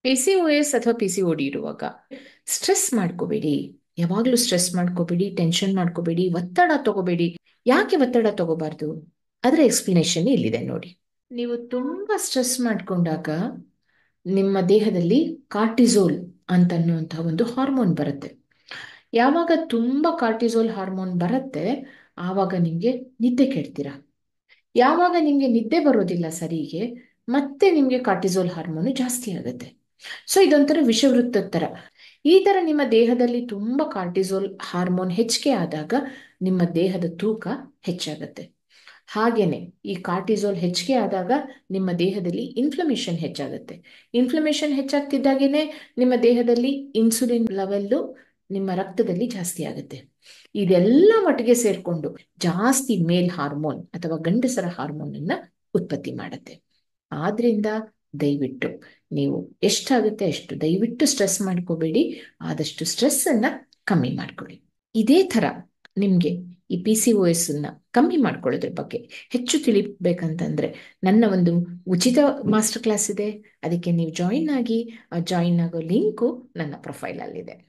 PCOS ಅಥವಾ PCOD ಇರುವಾಗ stress ಮಾಡ್ಕೋಬೇಡಿ. ಯಾವಾಗ್ಲೂ ಸ್ಟ್ರೆಸ್ ಮಾಡ್ಕೋಬೇಡಿ, ಟೆನ್ಷನ್ ಮಾಡ್ಕೋಬೇಡಿ, ಒತ್ತಡ ತಗೋಬೇಡಿ. ಯಾಕೆ ಒತ್ತಡ ತಗೋಬಾರ್ದು? ಅದರ ಎಕ್ಸ್ಪ್ಲನೇಷನ್ ಇಲ್ಲಿದೆ ನೋಡಿ. ನೀವು ತುಂಬಾ ಸ್ಟ್ರೆಸ್ ಮಾಡ್ಕೊಂಡಾಗ ನಿಮ್ಮ ದೇಹದಲ್ಲಿ ಕಾರ್ಟಿಸೋಲ್ ಅಂತನ್ನುವಂತಹ ಒಂದು ಹಾರ್ಮೋನ್ ಬರುತ್ತೆ. ಯಾವಾಗ ತುಂಬಾ ಕಾರ್ಟಿಸೋಲ್ ಹಾರ್ಮೋನ್ ಬರುತ್ತೆ, ಆವಾಗ ನಿಮ್ಗೆ ನಿದ್ದೆ ಕೆಡ್ತೀರಾ. ಯಾವಾಗ ನಿಮ್ಗೆ ನಿದ್ದೆ ಬರೋದಿಲ್ಲ ಸರಿಗೆ, ಮತ್ತೆ ನಿಮ್ಗೆ ಕಾರ್ಟಿಸೋಲ್ ಹಾರ್ಮೋನು ಜಾಸ್ತಿ ಆಗುತ್ತೆ. ಸೊ ಇದೊಂಥರ ವಿಷವೃತ್ತದ ತರ. ಈ ತರ ನಿಮ್ಮ ದೇಹದಲ್ಲಿ ತುಂಬಾ ಕಾರ್ಟಿಸೋಲ್ ಹಾರ್ಮೋನ್ ಹೆಚ್ಚಿಗೆ ಆದಾಗ ನಿಮ್ಮ ದೇಹದ ತೂಕ ಹೆಚ್ಚಾಗತ್ತೆ. ಹಾಗೇನೆ ಈ ಕಾರ್ಟಿಸೋಲ್ ಹೆಚ್ಚಿಗೆ ಆದಾಗ ನಿಮ್ಮ ದೇಹದಲ್ಲಿ ಇನ್ಫ್ಲಮೇಷನ್ ಹೆಚ್ಚಾಗುತ್ತೆ. ಇನ್ಫ್ಲಮೇಷನ್ ಹೆಚ್ಚಾಗ್ತಿದ್ದಾಗೇನೆ ನಿಮ್ಮ ದೇಹದಲ್ಲಿ ಇನ್ಸುಲಿನ್ ಲೆವೆಲ್ಲು ನಿಮ್ಮ ರಕ್ತದಲ್ಲಿ ಜಾಸ್ತಿ ಆಗುತ್ತೆ. ಇದೆಲ್ಲ ಒಟ್ಟಿಗೆ ಸೇರ್ಕೊಂಡು ಜಾಸ್ತಿ ಮೇಲ್ ಹಾರ್ಮೋನ್ ಅಥವಾ ಗಂಡಸರ ಹಾರ್ಮೋನ್ ಅನ್ನ ಉತ್ಪತ್ತಿ ಮಾಡುತ್ತೆ. ಆದ್ರಿಂದ ದಯವಿಟ್ಟು ನೀವು ಎಷ್ಟಾಗುತ್ತೆ ಅಷ್ಟು ದಯವಿಟ್ಟು ಸ್ಟ್ರೆಸ್ ಮಾಡ್ಕೋಬೇಡಿ. ಆದಷ್ಟು ಸ್ಟ್ರೆಸ್ ಅನ್ನ ಕಮ್ಮಿ ಮಾಡ್ಕೊಳ್ಳಿ. ಇದೇ ತರ ನಿಮ್ಗೆ ಈ PCOS ಅನ್ನ ಕಮ್ಮಿ ಮಾಡ್ಕೊಳ್ಳೋದ್ರ ಬಗ್ಗೆ ಹೆಚ್ಚು ತಿಳಿಬೇಕಂತಂದ್ರೆ ನನ್ನ ಒಂದು ಉಚಿತ ಮಾಸ್ಟರ್ ಕ್ಲಾಸ್ ಇದೆ. ಅದಕ್ಕೆ ನೀವು ಜಾಯಿನ್ ಆಗಿ. ಜಾಯಿನ್ ಆಗೋ ಲಿಂಕು ನನ್ನ ಪ್ರೊಫೈಲ್ ಅಲ್ಲಿದೆ.